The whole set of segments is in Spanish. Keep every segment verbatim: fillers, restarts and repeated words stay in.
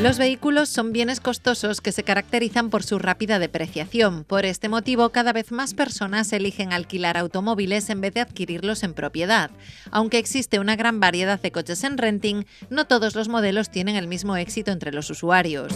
Los vehículos son bienes costosos que se caracterizan por su rápida depreciación. Por este motivo, cada vez más personas eligen alquilar automóviles en vez de adquirirlos en propiedad. Aunque existe una gran variedad de coches en renting, no todos los modelos tienen el mismo éxito entre los usuarios.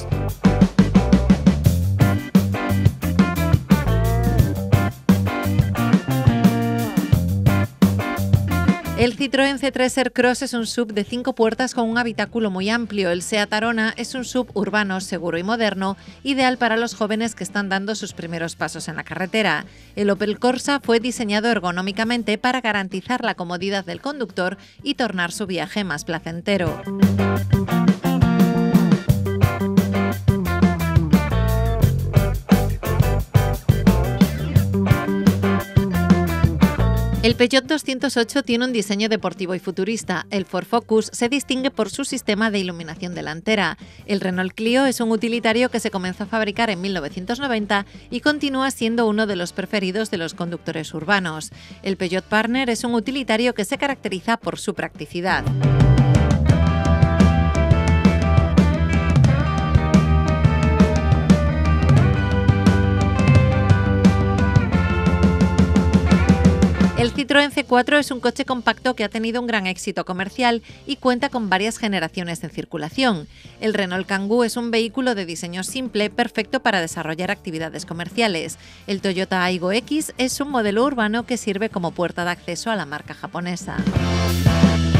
El Citroën C tres Aircross es un S U V de cinco puertas con un habitáculo muy amplio. El Seat Arona es un S U V urbano, seguro y moderno, ideal para los jóvenes que están dando sus primeros pasos en la carretera. El Opel Corsa fue diseñado ergonómicamente para garantizar la comodidad del conductor y tornar su viaje más placentero. El Peugeot doscientos ocho tiene un diseño deportivo y futurista. El Ford Focus se distingue por su sistema de iluminación delantera. El Renault Clio es un utilitario que se comenzó a fabricar en mil novecientos noventa y continúa siendo uno de los preferidos de los conductores urbanos. El Peugeot Partner es un utilitario que se caracteriza por su practicidad. El Citroën C cuatro es un coche compacto que ha tenido un gran éxito comercial y cuenta con varias generaciones en circulación. El Renault Kangoo es un vehículo de diseño simple, perfecto para desarrollar actividades comerciales. El Toyota Aygo X es un modelo urbano que sirve como puerta de acceso a la marca japonesa.